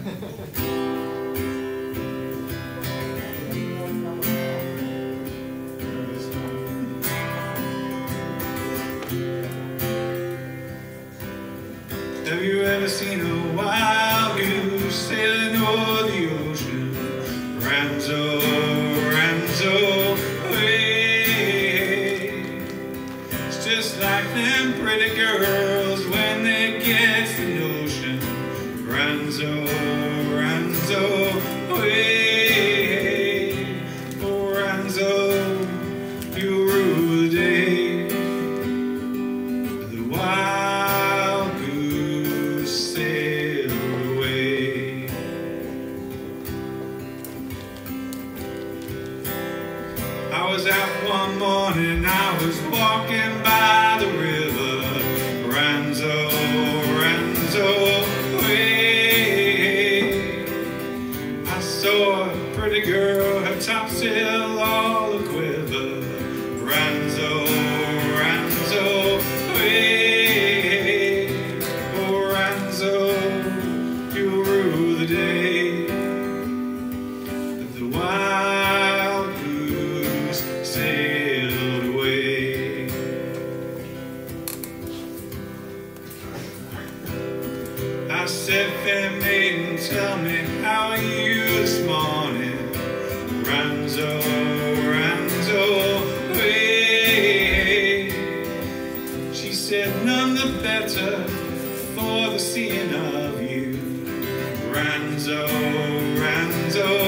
Have you ever seen a wild goose sailing o'er the ocean? Ranzo, Ranzo, way. It's just like them pretty girls when they get the notion. Ranzo, Ranzo, way. Oh, Ranzo, you rule the day. The wild goose sailed away. I was out one morning, I was walking by the river. Ranzo, Ranzo, way. I saw a pretty girl, her topsail all a quiver. Ranzo, Ranzo, way. Oh, Ranzo, you rule the day. The wild goose sailed away. I said, fair maiden, tell me, how are you this morning? Ranzo, Ranzo, way. She said, none the better for the seeing of you. Ranzo, Ranzo,